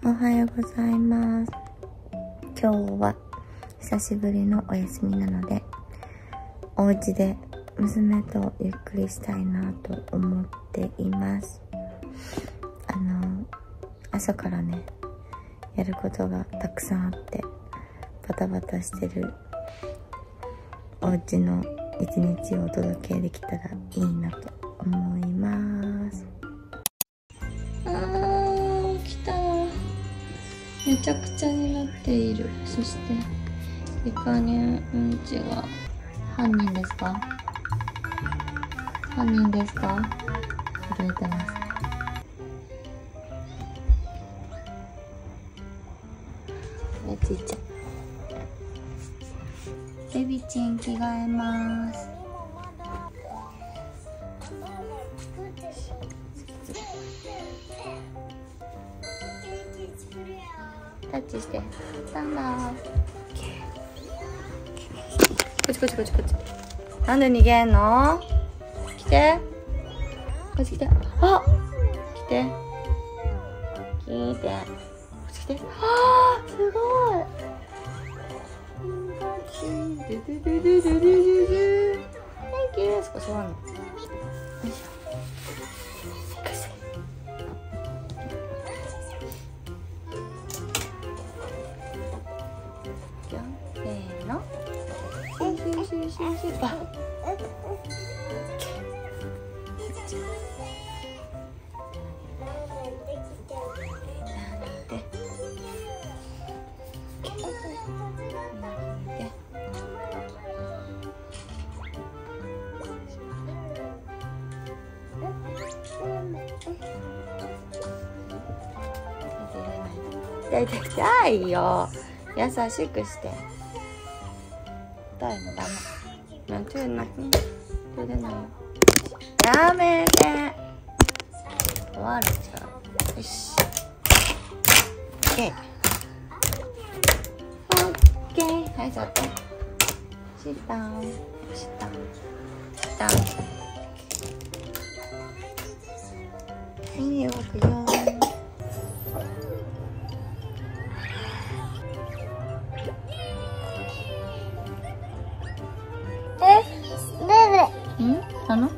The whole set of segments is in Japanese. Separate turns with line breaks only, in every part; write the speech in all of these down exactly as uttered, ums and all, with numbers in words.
おはようございます。今日は久しぶりのお休みなので、お家で娘とゆっくりしたいなと思っています。あの朝からね、やることがたくさんあってバタバタしてるお家の一日をお届けできたらいいなと思います。あー、起きた。めちゃくちゃになっている。そして床にうんちが。犯人ですか？犯人ですか？震えてますね。おちいちゃん、ベビちん着替えます。タッチしてスタンダー。こっちこっちこっちこっち。なんで逃げんの？来て。こっち来て。あ、来て。来て。こっち来て。あー、すごい。ドゥドゥドゥドゥドゥドゥドゥ。Thank you。少し終わんの。よいしょ。せーの。シュシュシュシュシュバッ。痛い痛い痛いよ。優しくして。痛いのダメ。なんていうの？出れないよ。やめて。壊れちゃう。よし。オッケー。オッケー。はい、座って。シッタン。シッタン。シッタン。はい、動くよ。あの？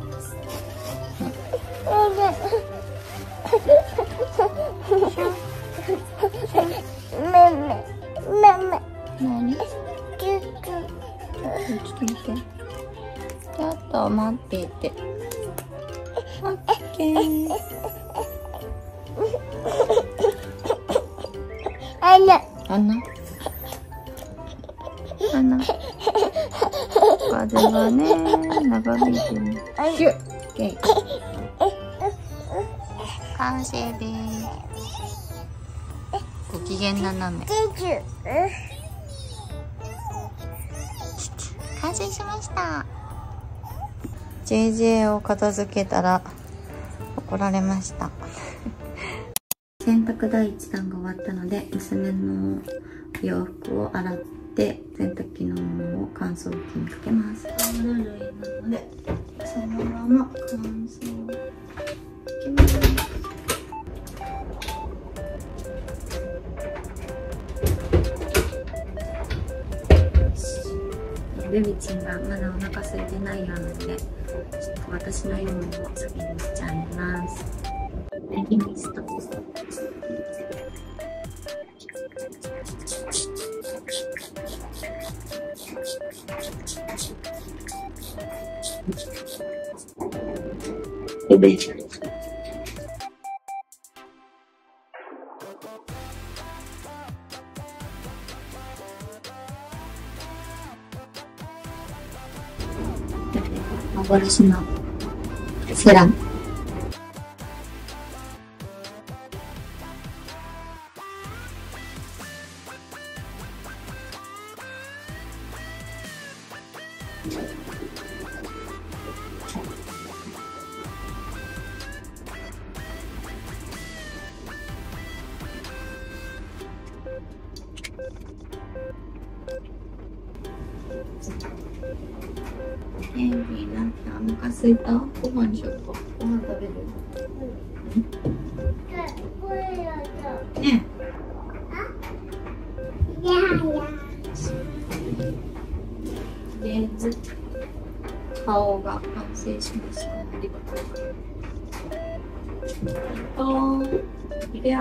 何？ちょっと待って。ちょっと待ってて。オッケー。あな。あな。あな。風がね、長引いてる。ヒュッ。完成です。ご機嫌斜め。完成しました。ジェイジェイ を片付けたら怒られました。洗濯第一弾が終わったので、娘の洋服を洗って洗濯機のものを乾燥機にかけます。タオル類なのでそのまま乾燥かけます。ルビちんがまだお腹空いてないようなので、ちょっと私の用務を先にしちゃいます。ネギミスト。おべちゃん。幻のセラム。ヘビーなんてお腹すいた？ご飯にしようか。ご飯食べる？うん、ねえ。 りあえず顔が完成しました。ありがとうございます。いくよ。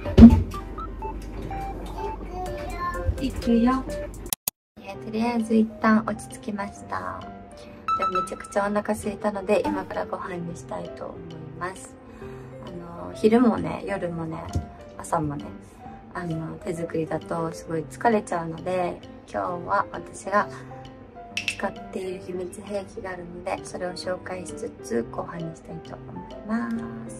いくよ。とりあえず一旦落ち着きました。でもめちゃくちゃお腹空いたので今からご飯にしたいと思います。あの昼もね夜もね朝もねあの手作りだとすごい疲れちゃうので、今日は私が使っている秘密兵器があるのでそれを紹介しつつご飯にしたいと思います。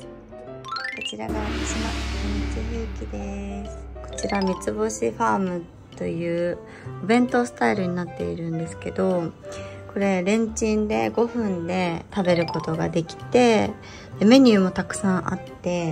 こちらが私の秘密兵器です。こちら三つ星ファームというお弁当スタイルになっているんですけど、これレンチンでごふんで食べることができて、でメニューもたくさんあって、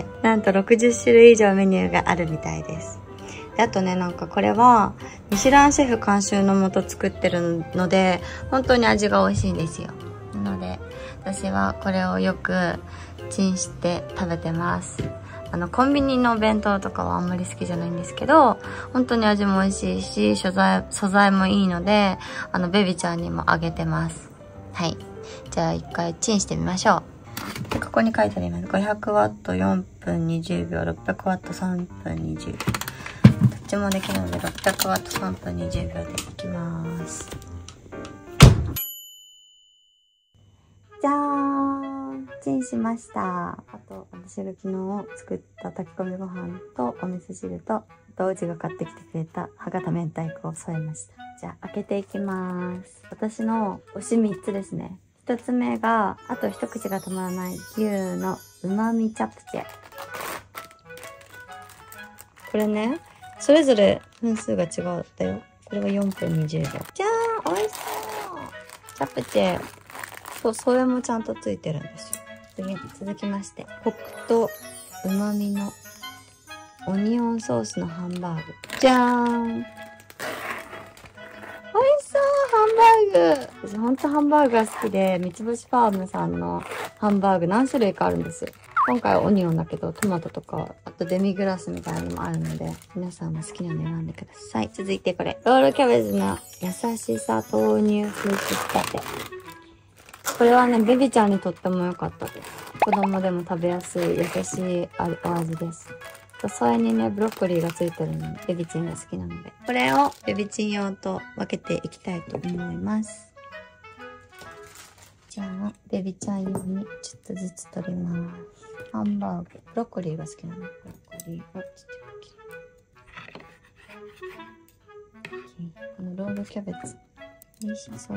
なんとろくじゅっしゅるい以上メニューがあるみたいです。であとね、なんかこれはミシュランシェフ監修のもと作ってるので本当に味が美味しいんですよ。なので私はこれをよくチンして食べてます。あのコンビニのお弁当とかはあんまり好きじゃないんですけど、本当に味も美味しいし素材素材もいいので、あのベビちゃんにもあげてます。はい、じゃあ一回チンしてみましょう。でここに書いてあります。ごひゃくワットよんぷんにじゅうびょう、ろっぴゃくワットさんぷんにじゅうびょう。どっちもできるのでろっぴゃくワットさんぷんにじゅうびょうでいきます。じゃーん、チンしました。あと私が昨日作った炊き込みご飯とお味噌汁と同時が買ってきてくれた博多明太子を添えました。じゃあ開けていきます。私の推しみっつですね。ひとつめがあと一口が止まらない牛のうまみチャプチェ。これねそれぞれ分数が違ったよ。これはよんぷんにじゅうびょう。じゃーん、美味しそう。チャプチェ、そう、それもちゃんとついてるんですよ。次、続きまして、コクと旨味のオニオンソースのハンバーグ。じゃーん。美味しそう、ハンバーグ。私ほんとハンバーグが好きで、三つ星ファームさんのハンバーグ何種類かあるんですよ。今回はオニオンだけど、トマトとか、あとデミグラスみたいなのもあるので、皆さんも好きなの選んでください。続いてこれ、ロールキャベツの優しさ豆乳フルーツ仕立て。これはね、ベビちゃんにとっても良かったです。子供でも食べやすい優しいお味です。添えにね、ブロッコリーがついてるので、ベビチンが好きなので、これをベビチン用と分けていきたいと思います。じゃあ、ベビちゃん用にちょっとずつ取ります。ハンバーグ、ブロッコリーが好きなの。ブロッコリーをちっちゃく切る。このロールキャベツ、美味しそう。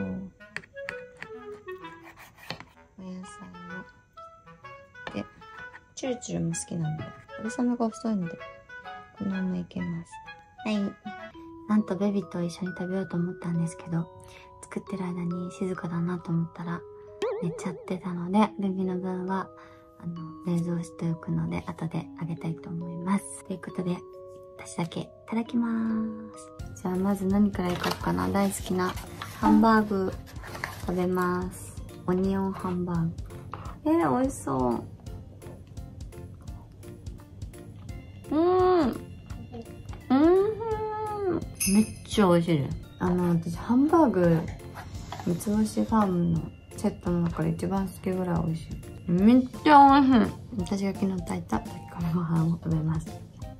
お野菜を。で、チュルチュルも好きなので、春雨が細いので、このままいけます。はい。なんとベビと一緒に食べようと思ったんですけど、作ってる間に静かだなと思ったら、寝ちゃってたので、ベビの分は、あの、冷蔵しておくので、後であげたいと思います。ということで、私だけいただきまーす。じゃあ、まず何からいこうかな。大好きなハンバーグ食べます。オニオンハンバーグ。えー、美味しそう。うーん。うーん。めっちゃ美味しいです。あの、私、ハンバーグ、三つ星ファームのセットの中で一番好きぐらい美味しい。めっちゃ美味しい。私が昨日炊いた炊き込みご飯を食べます。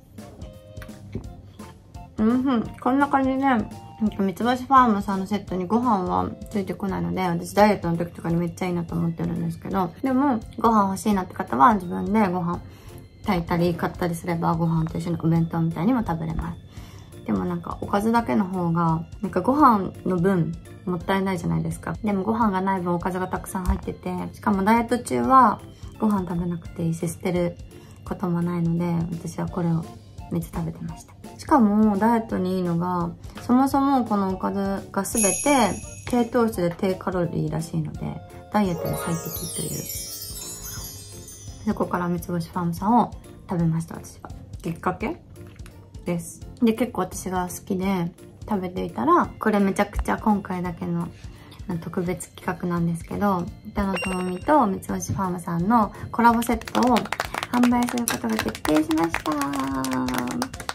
うん、こんな感じで、三つ星ファームさんのセットにご飯はついてこないので、私ダイエットの時とかにめっちゃいいなと思ってるんですけど、でもご飯欲しいなって方は自分でご飯炊いたり買ったりすればご飯と一緒にお弁当みたいにも食べれます。でもなんかおかずだけの方が、なんかご飯の分もったいないじゃないですか。でもご飯がない分おかずがたくさん入ってて、しかもダイエット中はご飯食べなくていいし捨てることもないので、私はこれをめっちゃ食べてました。しかもダイエットにいいのが、そもそもこのおかずが全て低糖質で低カロリーらしいので、ダイエットに最適という。そこから三つ星ファームさんを食べました、私は。きっかけです。で、結構私が好きで食べていたら、これめちゃくちゃ今回だけの特別企画なんですけど、板野友美と三つ星ファームさんのコラボセットを販売することが決定しました。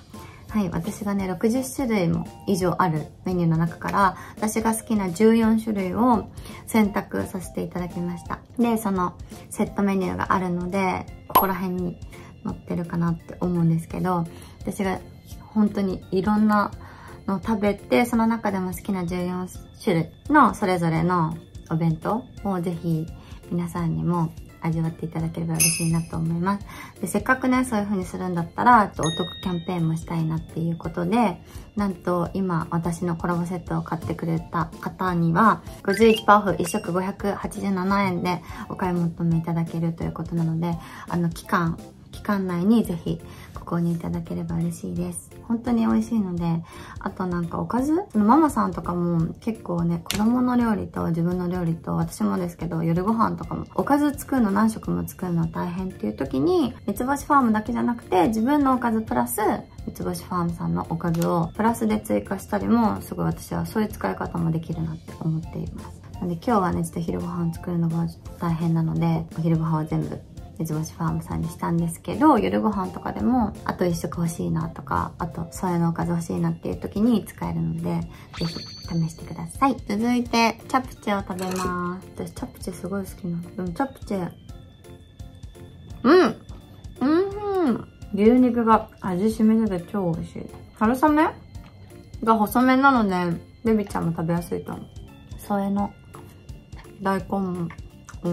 はい、私がね、ろくじゅっしゅるいも以上あるメニューの中から、私が好きなじゅうよんしゅるいを選択させていただきました。で、そのセットメニューがあるので、ここら辺に載ってるかなって思うんですけど、私が本当にいろんなのを食べて、その中でも好きなじゅうよんしゅるいのそれぞれのお弁当をぜひ皆さんにも味わっていただければ嬉しいなと思います。で、せっかくね、そういう風にするんだったら、お得キャンペーンもしたいなっていうことで、なんと今、私のコラボセットを買ってくれた方には、ごじゅういちパーセントオフいっしょくごひゃくはちじゅうななえんでお買い求めいただけるということなので、あの、期間、期間内にぜひご購入いただければ嬉しいです。本当に美味しいので、あとなんかおかずママさんとかも結構ね、子供の料理と自分の料理と私もですけど、夜ご飯とかもおかず作るの何食も作るの大変っていう時に、三つ星ファームだけじゃなくて自分のおかずプラス三つ星ファームさんのおかずをプラスで追加したりも、すごい私はそういう使い方もできるなって思っています。なので今日はね、ちょっと昼ご飯作るのが大変なので、お昼ご飯は全部三つ星ファームさんにしたんですけど、夜ご飯とかでもあと一食欲しいなとか、あとそれのおかず欲しいなっていう時に使えるので、ぜひ試してください。続いてチャプチェを食べます。私チャプチェすごい好きなの。でもチャプチェ、うんうん、牛肉が味染みてて超美味しい。春雨が細麺なのでベビちゃんも食べやすいと思う。添えの大根もうんうん、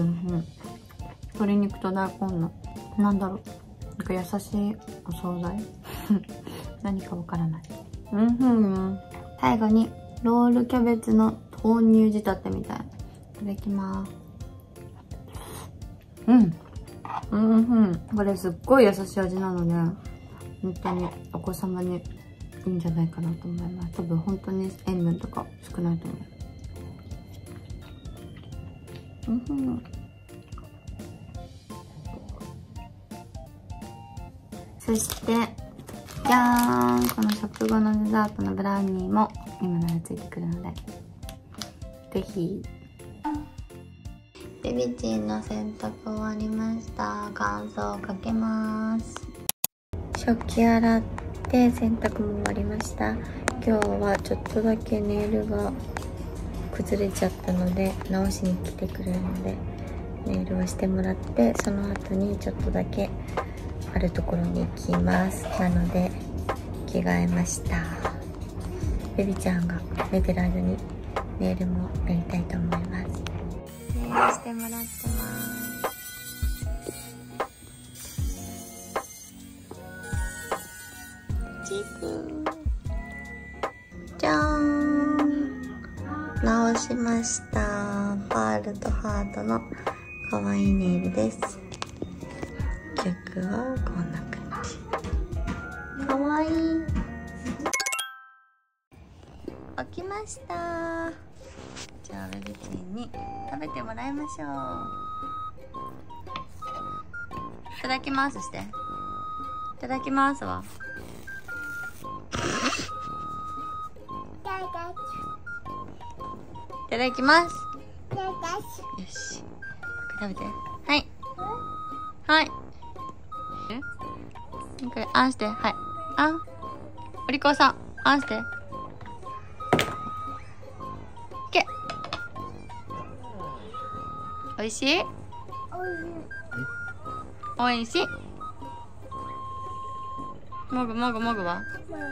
鶏肉と大根のなんだろう、なんか優しいお惣菜何かわからない。うんふん。最後にロールキャベツの豆乳仕立てみたいな。いただきます。うんうんふん。これすっごい優しい味なので、本当にお子様にいいんじゃないかなと思います。多分本当に塩分とか少ないと思う。うんふん。そして、じゃーん、この食後のデザートのブラウニーも今ならついてくるので、ぜひ。ベビチンの洗濯終わりました。乾燥かけます。食器洗って洗濯も終わりました。今日はちょっとだけネイルが崩れちゃったので、直しに来てくれるので、ネイルをしてもらって、その後にちょっとだけあるところに行きます。なので着替えました。ベビちゃんが寝てる間にネイルもやりたいと思います。ネイルしてもらってます。チークじゃーん、直しました。パールとハートの可愛いネイルです。曲はこんな感じ。かわいい。起きました。じゃあベビちんに食べてもらいましょう。いただきますして。いただきますわ。いただきます。よし。食べて。はい。はい。これ、あんして。はい。あん。お利口さん。あんして。いけ。おいしい？おいしい。もぐもぐもぐは？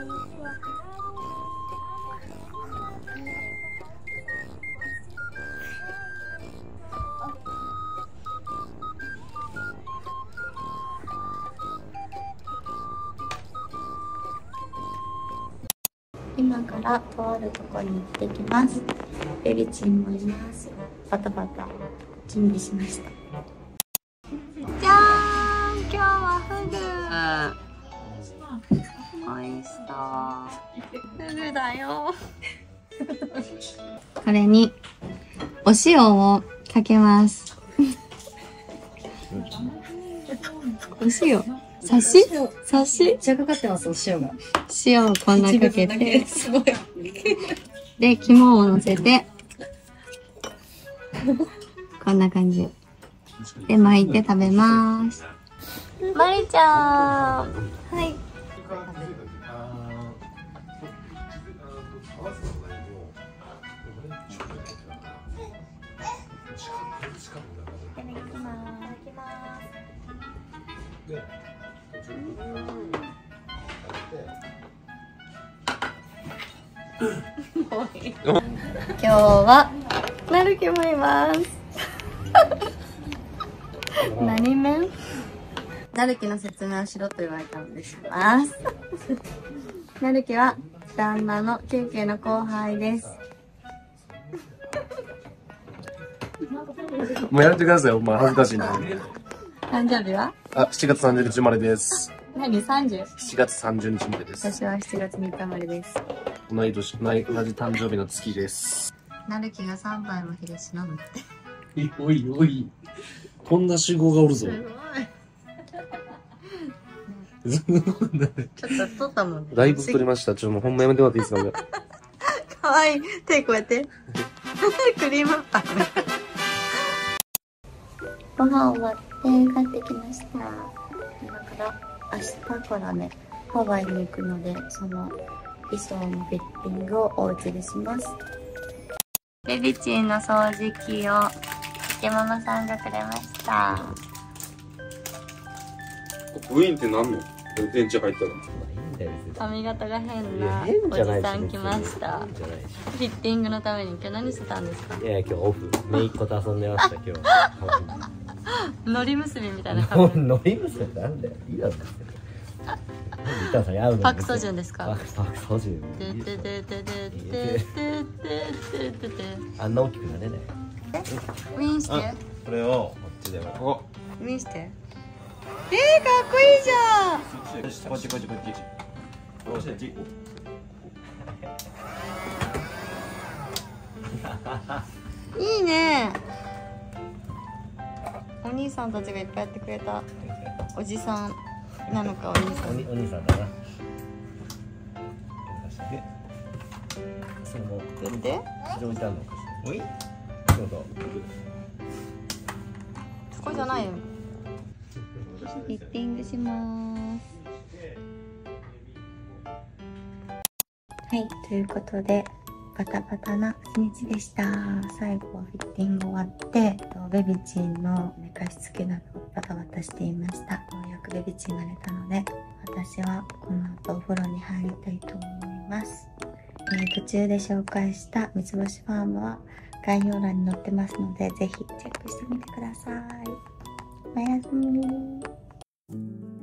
今からとあるところに行ってきます。ベビチンもいます。バタバタ準備しました。じゃーん、今日はフグ。おいしそう。フグだよ。これにお塩をかけます。お塩。刺し刺し
めっちゃかかってます、お塩が。
塩をこんなかけて。
すごい。
で、肝を乗せて。こんな感じ。で、巻いて食べます。まりちゃん。はい。 今日はなるきもいます何面なるきの説明をしろと言われたのでしますなるきは旦那のケイケイの後輩です。
もうやめてください、お前恥ずかしいんで。
誕生日は
あ、しちがつさんじゅうにち生まれです。
何 さんじゅう？
しちがつさんじゅうにち生まれです。
私はしちがつみっか生まれです。
同い年、同じ誕生日の月です。
なるきがさんばいもヒレシ飲むって。
おいおい、こんな集合がおるぞ。
すごい。ちょっと撮ったもんね。
だいぶ撮りました。ちょっともうほんまやめてもらっていいですか。
かわいい。手こうやって。クリームパン。ご飯終わって帰ってきました。今から明日からね、ハワイに行くので、その衣装のフィッティングをお家でします。ベビチンの掃除機を池ママさんがくれました。
ウィンってなんの？電池入ったら。
髪型が変なおじさん来ました。フィッティングのために今日何してたんですか？
いやいや今日オフ。姪っ子と遊んでました今日。
のり結びみたいな髪。
のり結びってなんだよ。いいだろ。
パクソジュンですか？
パクソジュン。あんな大きくなれない。
ウィンして。
これをこっちでも。
ウィンして。えー、かっこいいじゃん。
こっちこっちこっち。こっち。
いいね。お兄さんたちがいっぱいやってくれた。おじさんなのかお兄さん。
お兄さんだな。その
やって。
上手なのかしら。おい。そうそう。
そこじゃないよ。フィッティングします。はい、ということでバタバタな一日でした。最後はフィッティング終わってベビチンの寝かしつけなどバタバタしていました。ようやくベビチンが寝たので私はこの後お風呂に入りたいと思います。えー、途中で紹介した三つ星ファームは概要欄に載ってますのでぜひチェックしてみてください。おやすみ。